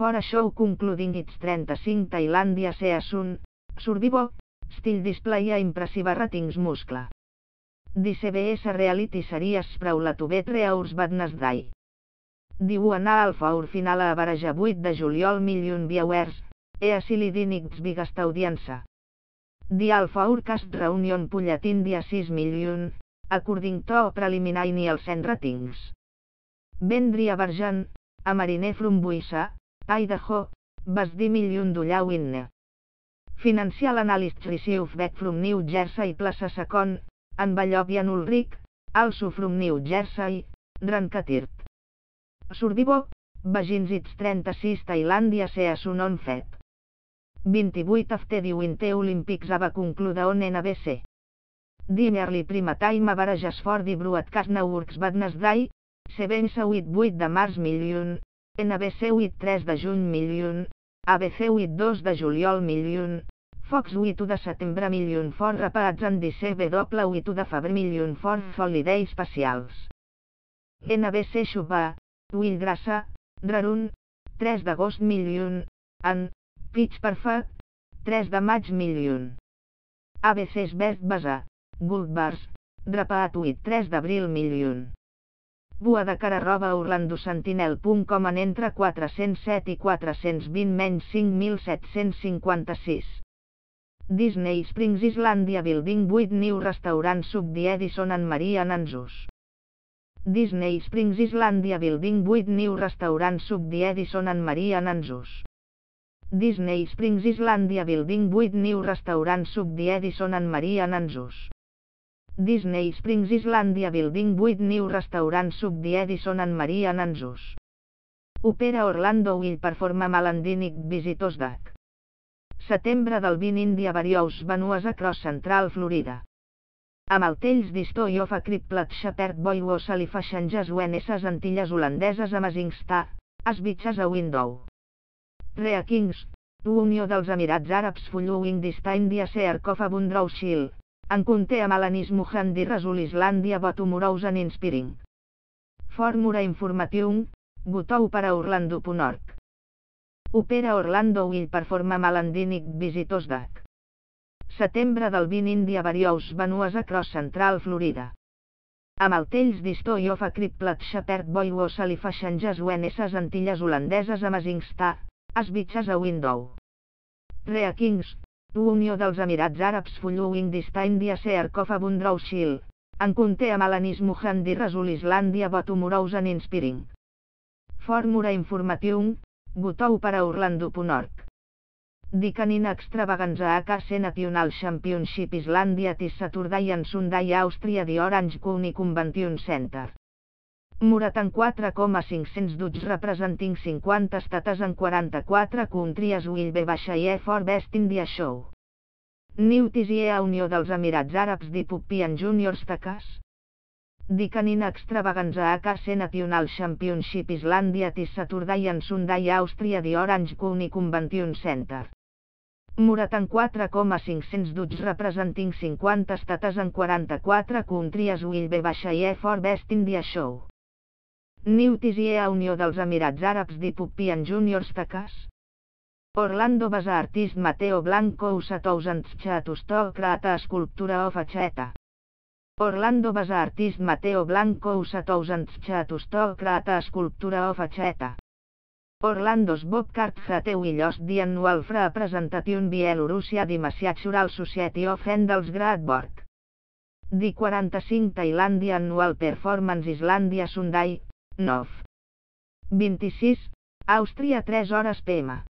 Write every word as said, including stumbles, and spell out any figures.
For a show concluding its thirty-five Thailandia season, Survivor, still display a impressive ratings muscle. The C B S reality series spraula to bet reaurs Wednesday. Diu anar al faur final a Baraja vuit de juliol million viewers, e a silidin its biggest audience. The Alpha Cast Reunion pullat India six million, according to preliminary Nielsen ratings. Vendria Virgin, a mariner from Boise, Idaho, was the million dollar winner. Financial analysts receive back from New Jersey plus a second, and Vallovian Ulrich, also from New Jersey, Rankatirth. Survivor, begins its thirty-six Thailandia season on Feb. twenty-eight after the Winter Olympics va conclude on N B C. The early prime time averages for the broadcast networks Wednesday, C B S with eight de març million, N B C with three de juny million, A B C with two de juliol million, Fox with two de setembre million for reparats and the C W with two de febrer million for holiday specials. N B C Shuba, Will Grassa, Rarun, three d'agost million, and Pitch Perfect, three de maig million. A B C's Best Baza, Gold Bars, reparat with three d'abril million. Bua de cara roba Orlando Sentinel punt com en entre quatre-cents set i quatre-cents vint menys cinc mil set-cents cinquanta-sis. Disney Springs Islandia building eight new restaurants sub the Edison and Maria Nanzus. Disney Springs Islandia building eight new restaurants sub the Edison and Maria Nanzus. Disney Springs Islandia building eight new restaurants sub the Edison and Maria Nanzus. Disney Springs Islandia building eight new restaurants sub the Edison and Maria Nanzus. Opera Orlando will perform a Malandinic visitors deck. Setembre del vint India various venues across Central Florida. Amb el tells d'history of a crippled shepherd boy was a changes when esses Antilles holandeses Amazing Star, as beaches a window. Rea Kings, Unió dels Emirats Àrabs following this India search of a Bundrow Shield. En conté a Malanis Muhandi Rasul Islandia Botumurous and Inspiring. Fórmula informatiu, Gutou per a Orlando punt org. Opera Orlando will perform a Malandinic visitors deck. Setembre del vint India various venues across Central Florida. Amb el tells d'history of a crippled shepherd boy was a changes when esses Antilles holandeses Amazing Star, as beaches a window. Rea Kings, Unió dels Emirats Àrabs following this India search of a Bundrow Shield. En conté a Malanis Muhandi Rasul Islandia Botumurous and Inspiring. Fórmula informatiu, Gutou per a Orlando punt org. The Canine Extravaganza A K C National Championship Islandia this Saturday and Sunday Austria The Orange County Convention Center. quaranta-quatre coma cinc-cents Dutch representing cinquanta states en quaranta-quatre countries will be baixa for Best India Show. Notice a Unió dels Emirats Àrabs de Pupian Juniors Takas. The Canine Extravaganza A K C National Championship Islandia this Saturday and Sunday Austria The Orange County Convention Center. quaranta-quatre coma cinc-cents Dutch representing cinquanta states en quaranta-quatre countries will be baixa for Best India Show. Notice a Unió dels Emirats Àrabs de Pupian Juniors Takas. Orlando Basa Artist Mateo Blanco usa thousands chatus to create a sculpture of a cheetah. Orlando Basa Artist Mateo Blanco usa thousands chatus to create a sculpture of a cheetah. Orlando's Bobcat Hate will host the annual representation Bielorussia the Massiatural Society of Handels Gradborg. The quaranta-cinc Thailandia Annual Performance Islandia Sunday, nove. vint-i-sis, Àustria tres hores p m